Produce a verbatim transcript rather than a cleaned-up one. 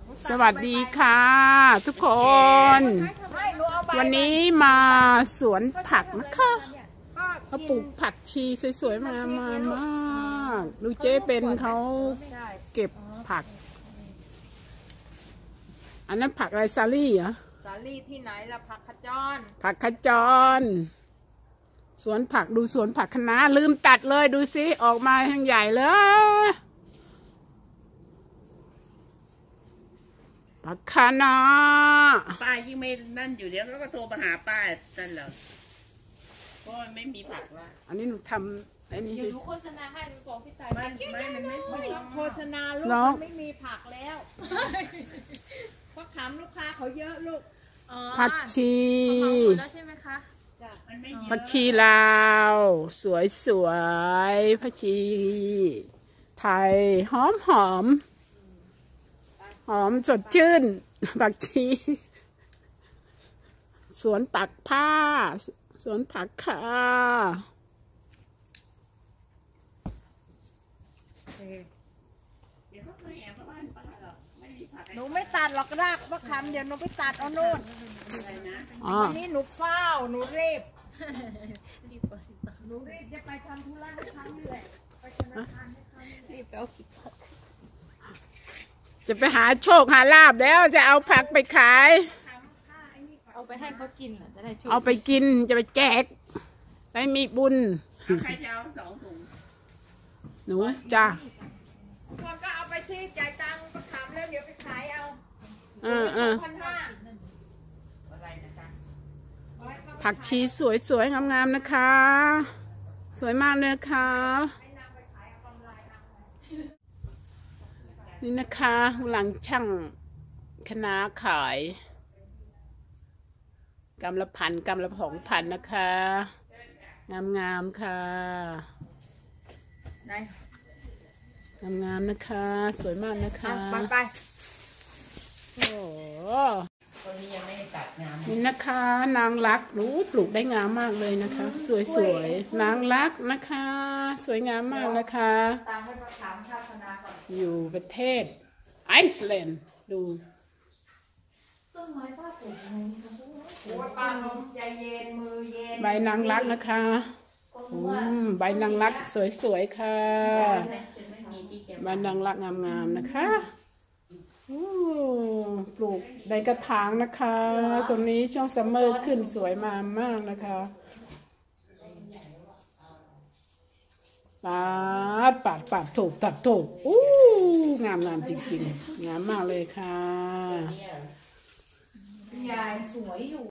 สวัสดีค่ะทุกคน วันนี้มาสวนผักนะคะเขาปลูกผักชีสวยๆมามามากดูเจ๊เป็นเขาเก็บผักอันนั้นผักอะไรซาลี่เหรอซาลี่ที่ไหนล่ะผักขจรผักขจรสวนผักดูสวนผักคะน้าลืมตัดเลยดูสิออกมาทั้งใหญ่เลยผักคะน้าป้ายิ่งไม่นั่นอยู่เดี๋ยวก็โทรมาหาป้านั่นเหรอเพราะมันไม่มีผักละอันนี้หนูทำไอ้นี่เดี๋ยวหนูโฆษณาให้หนูบอกพี่ตายไม่ไม่มันไม่ต้องโฆษณาลูกมันไม่มีผักแล้วเพราะขำลูกค้าเขาเยอะลูกผักชีแล้วใช่ไหมคะผักชีลาวสวยสวยผักชีไทยหอมหอมหอมสดชื่นผักชีสวนตักผ้าสวนผักค่ะหนูไม่ตัดหรอกรากมะขามเดี๋ยวหนูไปตัดเอาโน่นวันนี้หนูเฝ้าหนูรีบรีบเอาสิบหนูรีบจะไปทำธุระให้เขานี่แหละไปธนาคารให้เขารีบเอาสิบจะไปหาโชคหาลาบแล้วจะเอาผักไปขายเอาไปให้เขากินจะได้โชคเอาไปกินจะไปแจกได้มีบุญใครจะเอาสองถุงหนูจ้าคนก็เอาไปซื้อจ่ายตังค์ก็ถามแล้วเดี๋ยวไปขายเอาเออเออผักชีสวยๆงามๆนะคะสวยมากเลยค่ะนี่นะคะหลังช่างคณะขายกำละพันกำละสองพันนะคะงามๆค่ะงามๆนะคะสวยมากนะคะไปโอ้นี่นะคะนางรักรู้ปลูกได้งามมากเลยนะคะสวยๆนางรักนะคะสวยงามมากนะคะอยู่ประเทศไอซ์แลนด์ดูต้นไม้ป้าปลูกยังไงคะโอ้ป้าลมใจเย็นมือเย็นใบนางรักนะคะอืมใบนางรักสวยๆค่ะใบนางรักงามๆนะคะปลูกในกระถางนะคะตรงนี้ช่วงซัมเมอร์ขึ้นสวยมามากนะคะปาดปาดปาดถูกตัดถูกอู้งามงามจริงๆงามมากเลยค่ะยายสวยอยู่